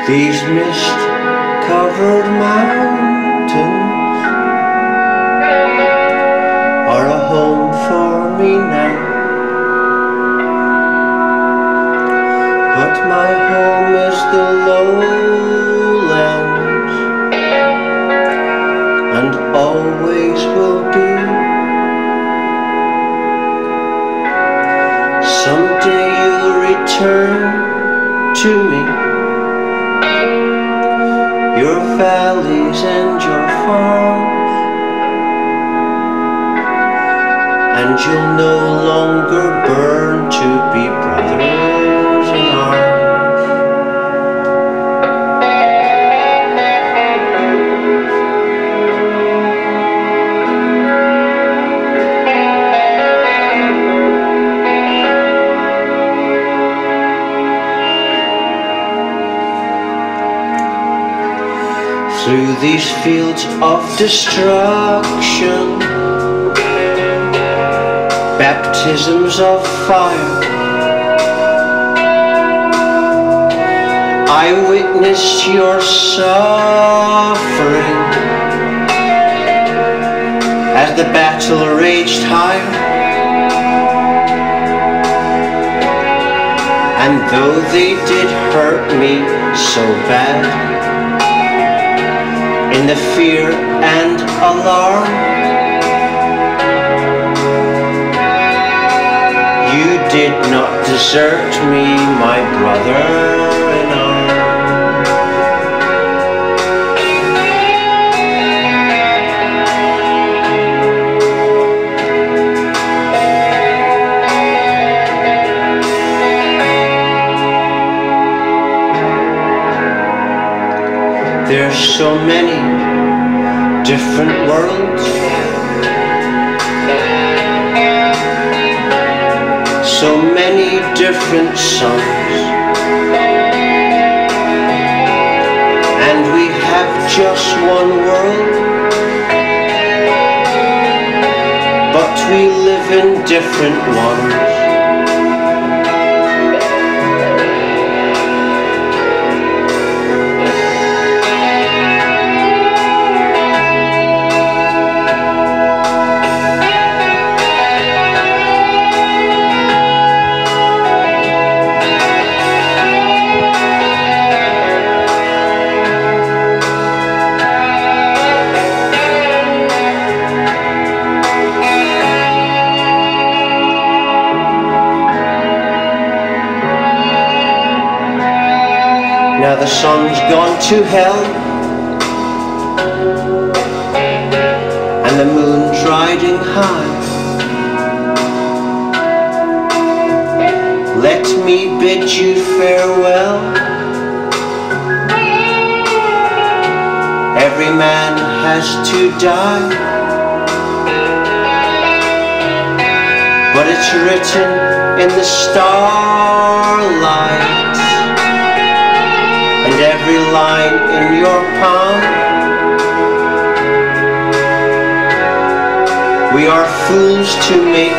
These mist-covered mountains are a home for me now, but my home is the lowlands, and always will be. Someday you'll return to me, your valleys and your farms, and you'll no longer burn to be brothers in arms. Through these fields of destruction, baptisms of fire, I witnessed your suffering as the battle raged higher. And though they did hurt me so bad, in the fear and alarm, you did not desert me, my brother in arms. There's so many different worlds, so many different suns, and we have just one world, but we live in different ones. Now the sun's gone to hell, and the moon's riding high. Let me bid you farewell. Every man has to die, but it's written in the starlight, and every line in your palm. We are fools to make